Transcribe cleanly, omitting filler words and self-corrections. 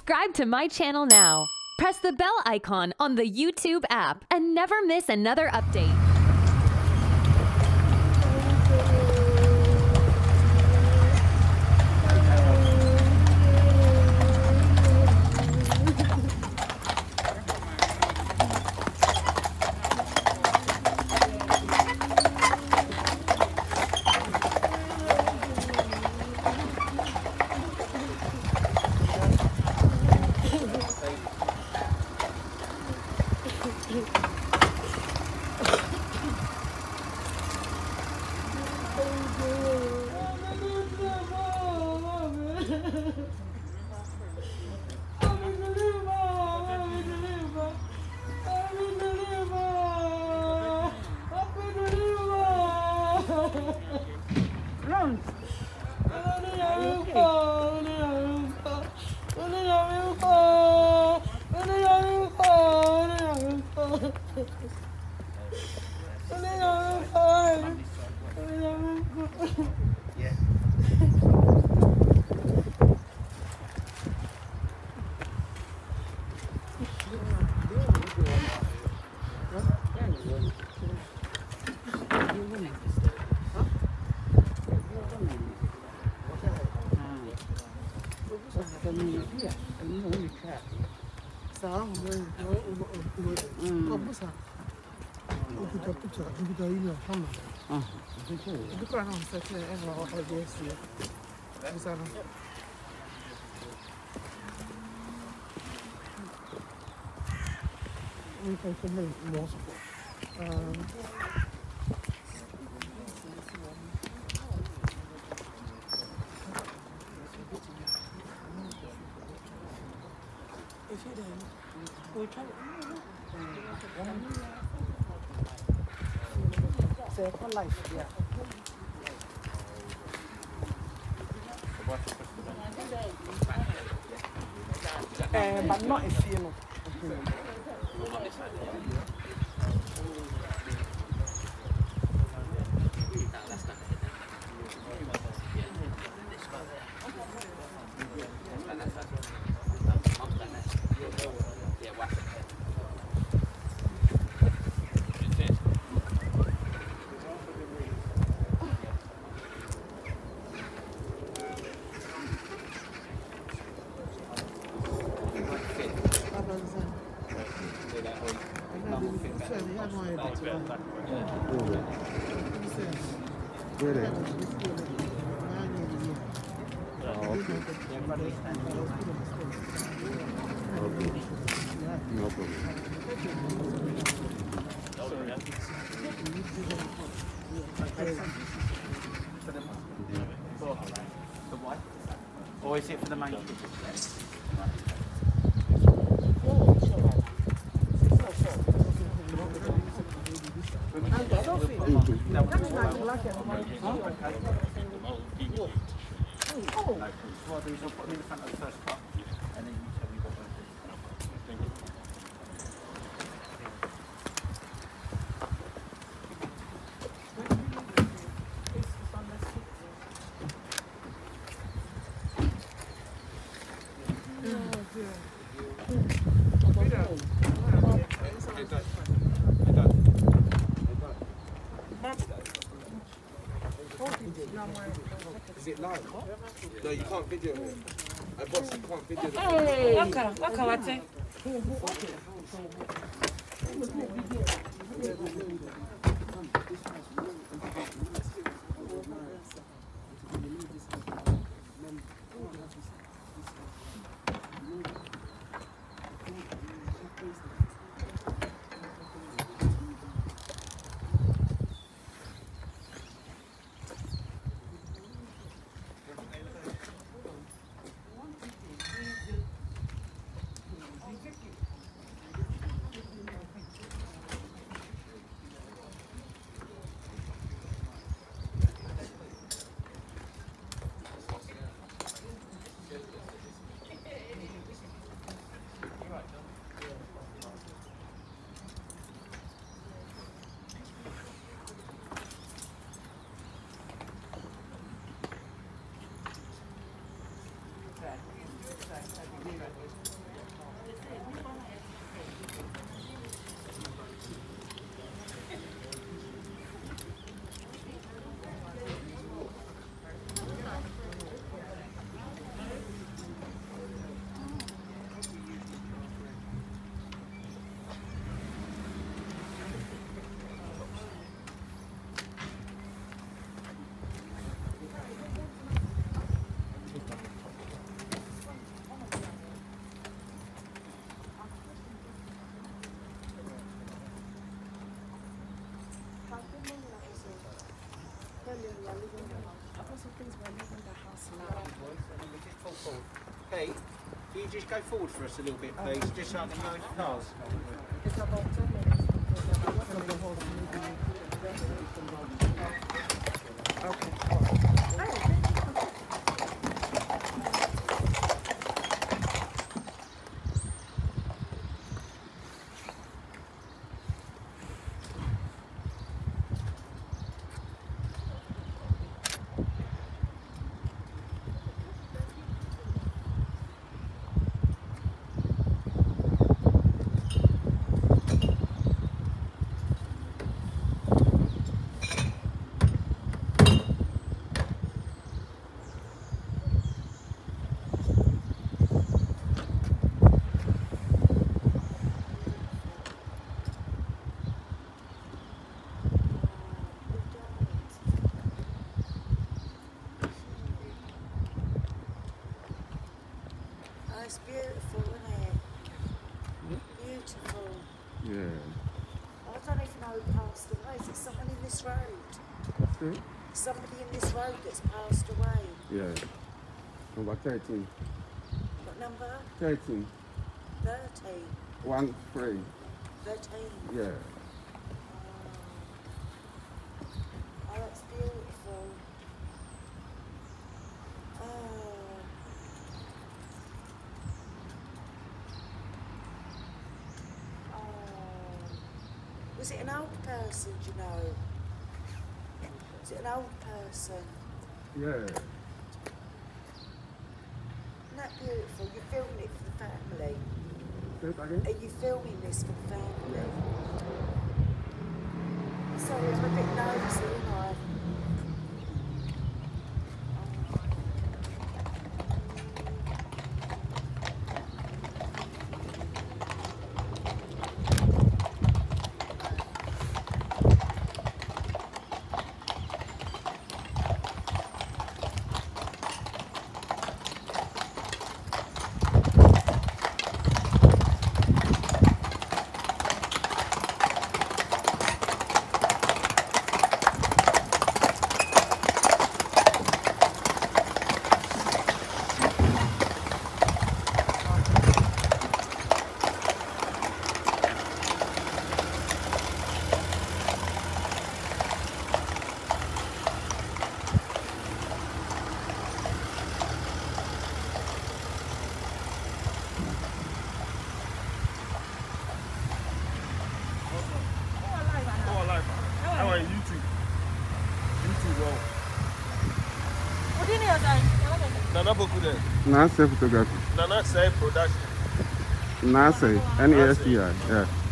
Subscribe to my channel now. Press the bell icon on the YouTube app and never miss another update. But not a few. Or is it for the main? Is it live? No, you can't video it. I boss, you can't video it. Hey, waka. Hey, can you just go forward for us a little bit, please? Just so I can know the cars. It's beautiful, isn't it? Beautiful. Yeah. I don't even know who passed away. Is it someone in this road? What's it? Somebody in this road that's passed away. Yeah. Number 13. What number? 13. 13. 1 3. 13. Yeah. Oh, that's beautiful. Oh. Was it an old person, do you know? Was it an old person? Yeah. Isn't that beautiful? You're filming it for the family. Say it again? Are you filming this for the family? Sorry, I'm a bit nosy, aren't I? How are you? YouTube? YouTube, What do you need? Nana Bokude. Nasa photography. Nana Say Production. Nasa, N-A-S-T-I, yeah.